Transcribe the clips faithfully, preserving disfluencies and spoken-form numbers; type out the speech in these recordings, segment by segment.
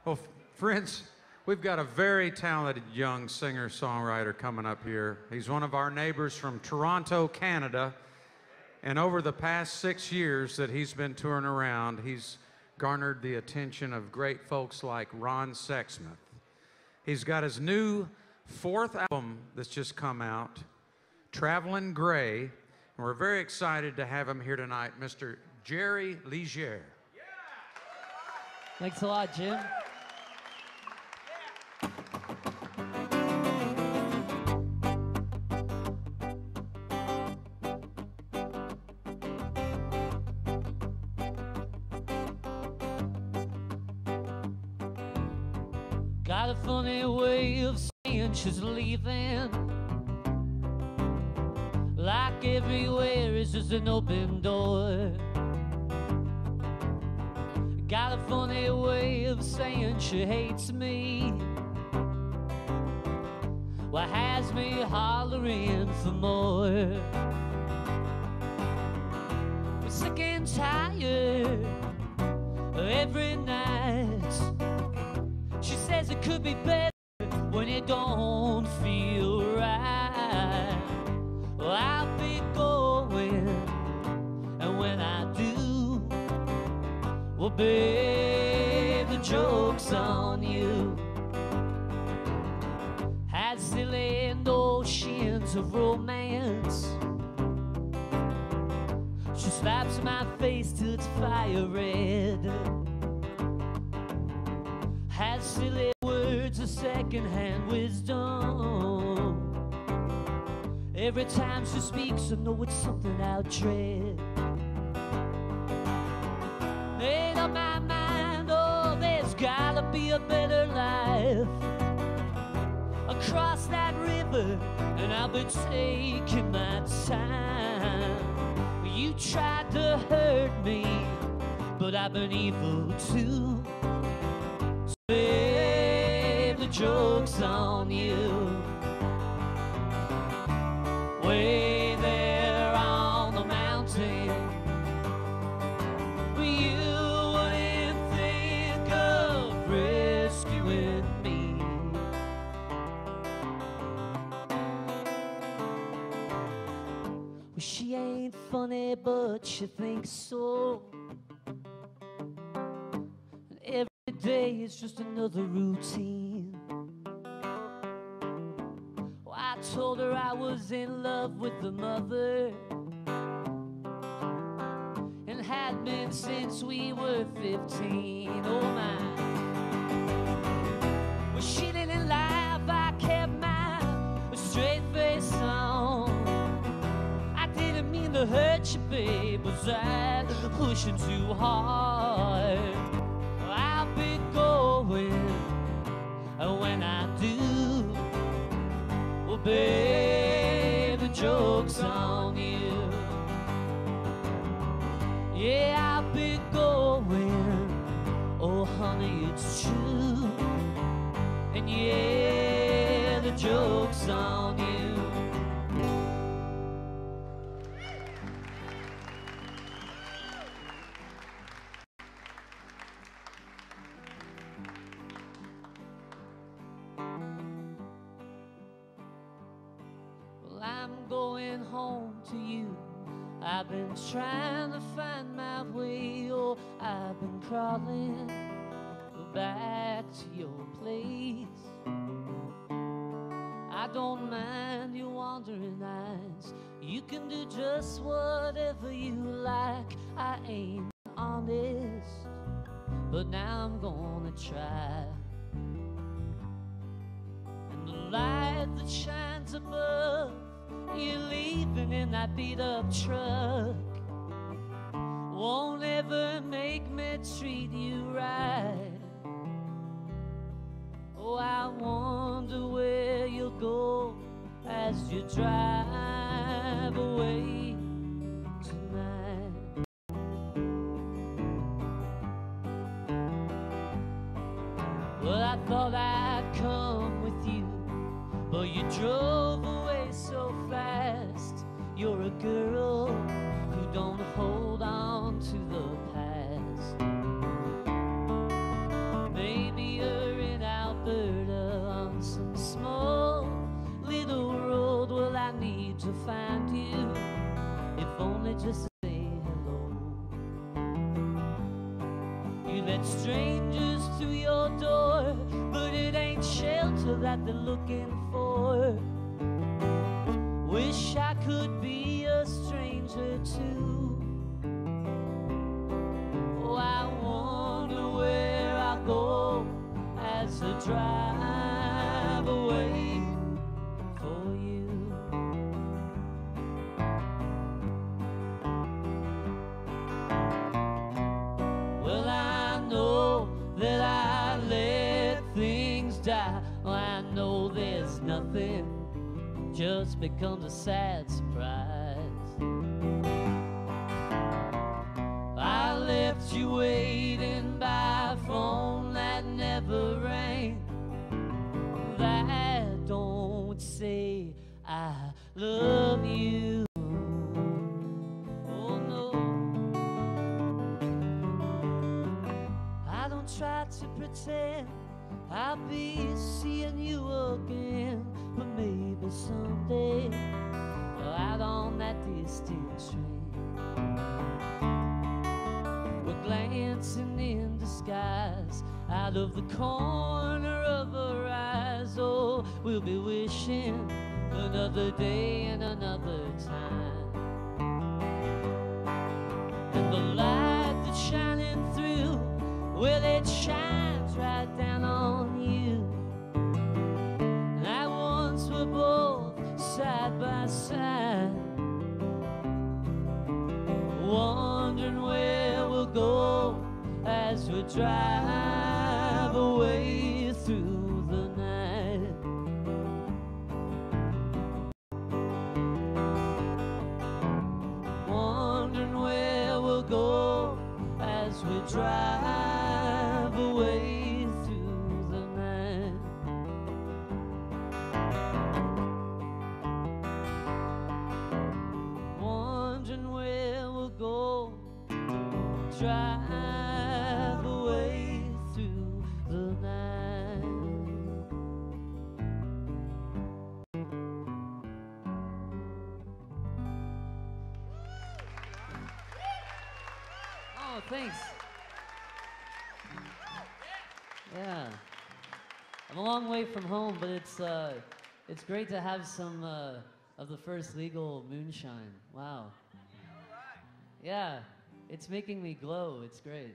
Well, friends, we've got a very talented young singer-songwriter coming up here. He's one of our neighbors from Toronto, Canada. And over the past six years that he's been touring around, he's garnered the attention of great folks like Ron Sexsmith. He's got his new fourth album that's just come out, Traveling Gray. And we're very excited to have him here tonight, Mister Jerry Leger. Yeah. Thanks a lot, Jim. Got a funny way of saying she's leaving. Like everywhere is just an open door. Got a funny way of saying she hates me. What has me hollering for more. We're sick and tired every night. She says it could be better when it don't feel right. Well, I'll be going, and when I do, well, babe, the joke's on you. Had silly notions of romance. She slaps my face till it's fire red. Has silly words of secondhand wisdom. Every time she speaks, I know it's something I'll dread. Made up my mind, oh, there's gotta be a better life. Across that river, and I'll be taking my time. You tried to hurt me, but I've been evil too. Babe, the joke's on you. Way there on the mountain, you wouldn't think of rescuing me. Well, she ain't funny, but she thinks so. And every day is just another routine. Oh, I told her I was in love with the mother, and had been since we were fifteen. Oh my. Well, she didn't laugh, I kept my straight face on. I didn't mean to hurt you, babe, was I pushing too hard? I'll be going, and when I do, well, babe, the joke's on you. Yeah, I'll be going, oh, honey, it's true. And yeah, the joke's on you. I'm going home to you. I've been trying to find my way. Oh, I've been crawling back to your place. I don't mind your wandering eyes. You can do just whatever you like. I ain't honest, but now I'm gonna try. And the light that shines above, you're leaving in that beat-up truck, won't ever make me treat you right. Oh, I wonder where you'll go as you drive away tonight. Well, I thought I'd come with you, but you drove away so fast. You're a girl who don't hold on to the past. Maybe let strangers through your door, but it ain't shelter that they're looking for. Wish I could be a stranger too. Oh, I wonder where I'll go as I drive away for you. Well, I know that I let things die. Well, I know there's nothing just becomes a sad surprise. I left you waiting by a phone that never rang, that don't say I love you. Oh no, I don't try to pretend I'll be seeing you again, but maybe someday, out on that distant train, we're glancing in disguise out of the corner of our eyes. Oh, we'll be wishing another day and another time. And the light that's shining through, well, it shines right down on you. And I once were both side by side, wondering where we'll go as we drive away through the night. Wondering where we'll go as we drive away through the night. Wondering where we'll go, drive away through the night. Oh, thanks. Yeah, I'm a long way from home, but it's uh, it's great to have some uh, of the first legal moonshine. Wow. Yeah, it's making me glow. It's great.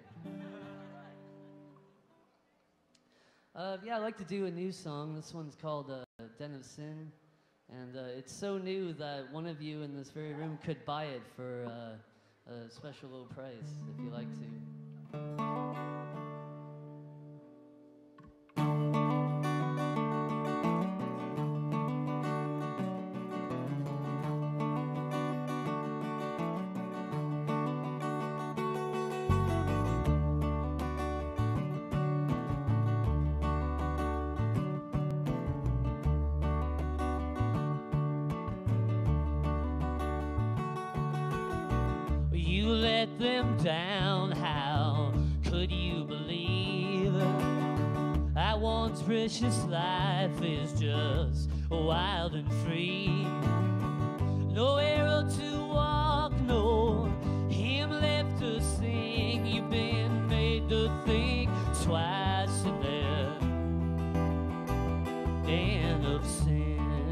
Uh, yeah, I'd like to do a new song. This one's called uh, Den of Sin, and uh, it's so new that one of you in this very room could buy it for uh, a special low price if you like to. You let them down, how could you believe? I once precious life is just wild and free. No arrow to walk, no hymn left to sing. You've been made to think twice in there den of sin.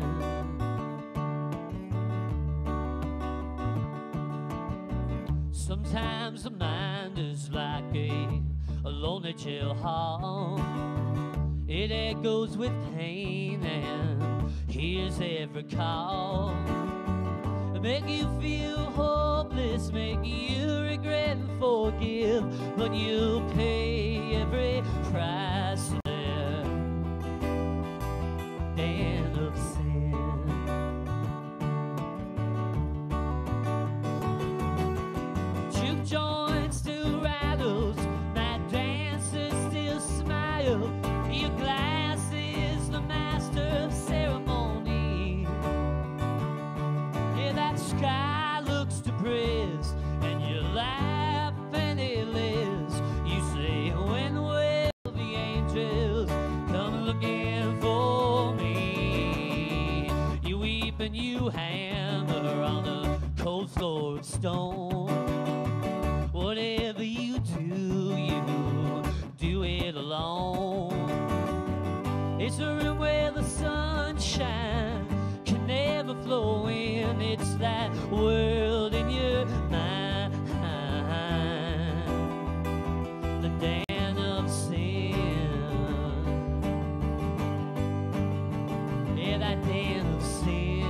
Sometimes the mind is like a, a lonely jail hall. It echoes with pain and hears every call. Make you feel hopeless, make you regret and forgive, but you'll pay every price there. Den of sin. Juke joints still rattles, my dancers still smile. Your glass is the master of ceremony. Yeah, that sky looks depressed, and you laugh penniless. You say, when will the angels come looking for me? You weep and you hammer on the cold floor of stone. Whatever you do, you alone. It's a room where the sunshine can never flow in. It's that world in your mind, the den of sin. Yeah, that den of sin.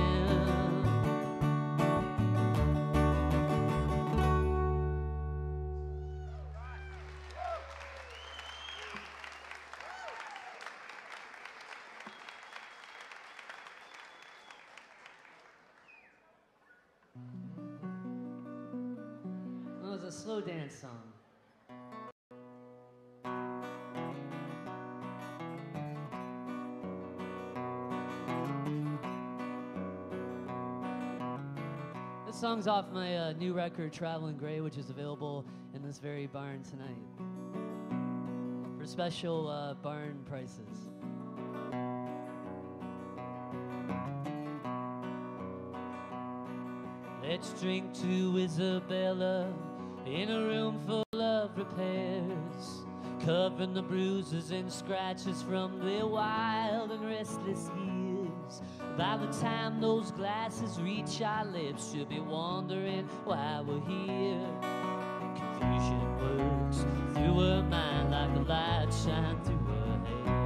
It was a slow dance song. This song's off my uh, new record, Traveling Gray, which is available in this very barn tonight for special uh, barn prices. Let's drink to Isabella in a room full of repairs, covering the bruises and scratches from their wild and restless years. By the time those glasses reach our lips, she'll be wondering why we're here. Confusion works through her mind like a light shine through her hair.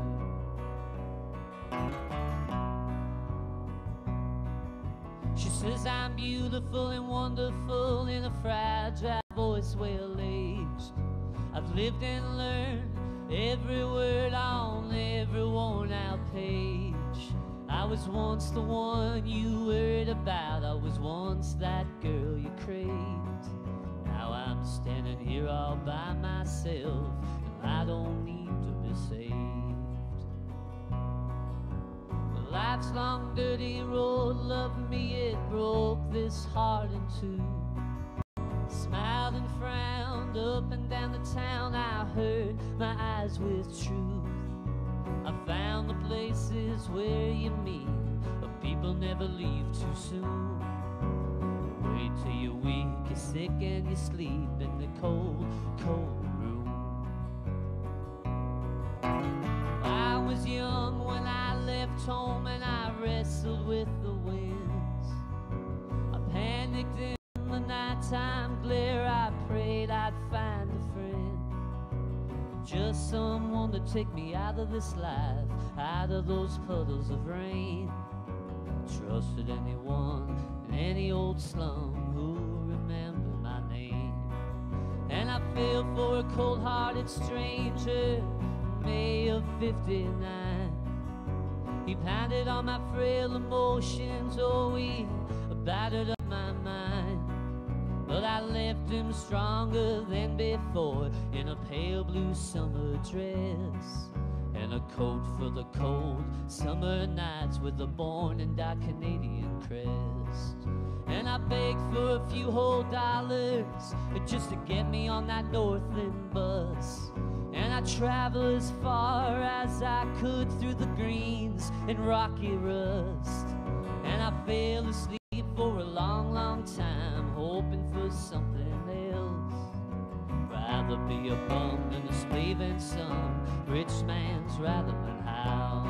She says I'm beautiful and wonderful in a fragile voice well-aged. I've lived and learned every word on every worn-out page. I was once the one you heard about. I was once that girl you craved. Now I'm standing here all by myself, and I don't need to be saved. Life's long dirty road loved me, it broke this heart in two. Smiled and frowned up and down the town, I heard my eyes with truth. I found the places where you meet, but people never leave too soon. Wait till you're weak, you're sick and you sleep in the cold, cold room. I was young when I left home and I wrestled with the winds. I panicked in the nighttime glare, I prayed I'd find a friend. Just someone to take me out of this life, out of those puddles of rain. Trusted anyone in any old slum who remembered my name. And I fell for a cold-hearted stranger in May of fifty-nine. He pounded on my frail emotions, oh, he battered up my mind. But I left him stronger than before, in a pale blue summer dress and a coat for the cold summer nights with a born and died Canadian crest. And I begged for a few whole dollars just to get me on that Northland bus. And I traveled as far as I could through the greens and rocky rust. And I fell asleep for a long, long time, hoping for something else. Rather be a bum than a slave in some rich man's Rallyman house.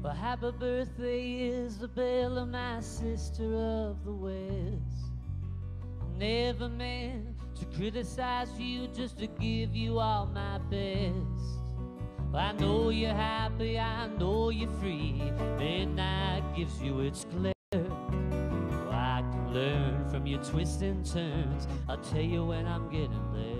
Well, happy birthday, Isabella, my sister of the West. Never meant to criticize you, just to give you all my best. I know you're happy, I know you're free. Midnight gives you its glare. Well, I can learn from your twists and turns. I'll tell you when I'm getting there.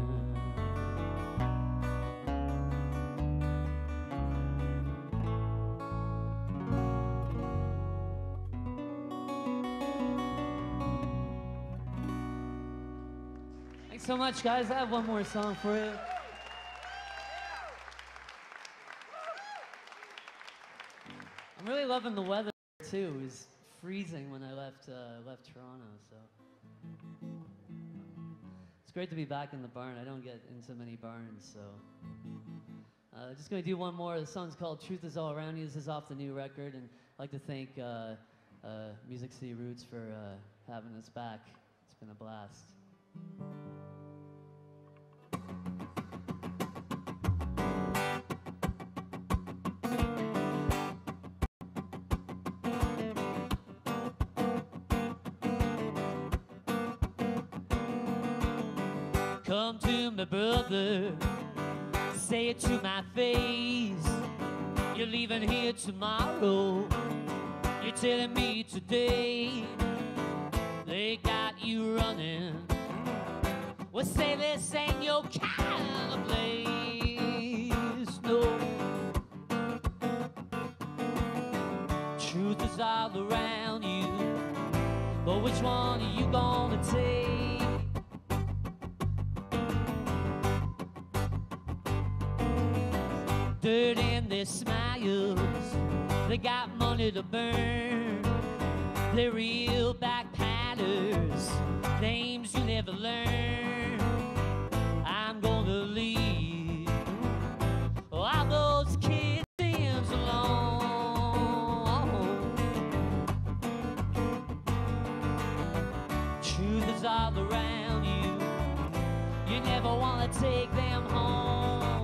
Thanks so much, guys. I have one more song for you. I'm really loving the weather too. It was freezing when I left uh, left Toronto, so it's great to be back in the barn. I don't get into many barns, so uh, just gonna do one more. The song's called "Truth Is All Around You." This is off the new record, and I'd like to thank uh, uh, Music City Roots for uh, having us back. It's been a blast. Come to me, brother, say it to my face. You're leaving here tomorrow. You're telling me today they got you running. Well, say this ain't your kind of place, no. Truth is all around you, but which one are you gonna take? Dirt in their smiles, they got money to burn. They're real backpackers, names you never learn. I'm gonna leave all those kids alone. Truth is all around you, you never wanna take them home.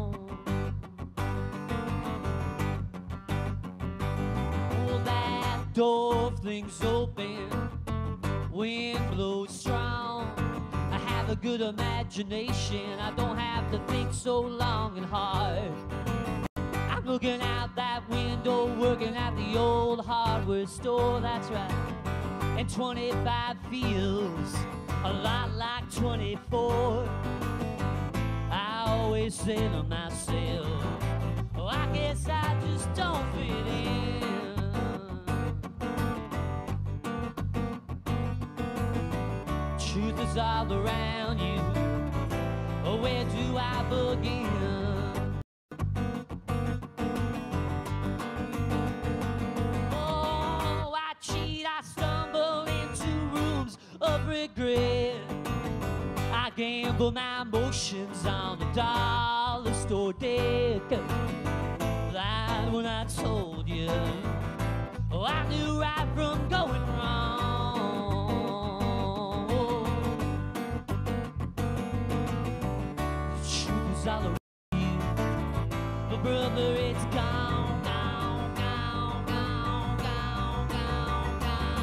Door flings open, wind blows strong. I have a good imagination, I don't have to think so long and hard. I'm looking out that window, working at the old hardware store, that's right. And twenty-five feels a lot like twenty-four. I always say to myself, oh, I guess I just don't fit in. Truth is all around you, oh, where do I begin? Oh, I cheat, I stumble into rooms of regret. I gamble my emotions on the dollar store deck. That when I told you, oh, I knew right from going wrong. All around you, but brother, it's gone, gone, gone, gone, gone, gone,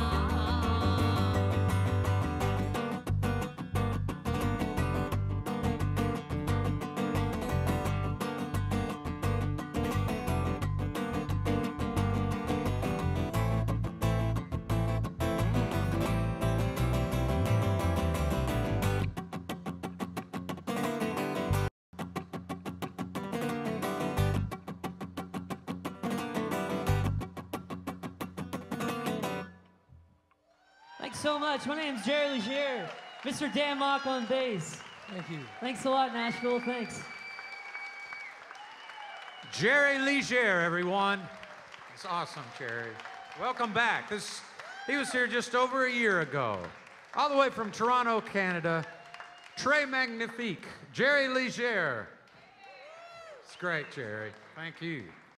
Thanks so much. My name's Jerry Leger. Mister Dan Mock on bass. Thank you. Thanks a lot, Nashville. Thanks. Jerry Leger, everyone. It's awesome, Jerry. Welcome back. This, he was here just over a year ago. All the way from Toronto, Canada. Très magnifique. Jerry Leger. It's great, Jerry. Thank you.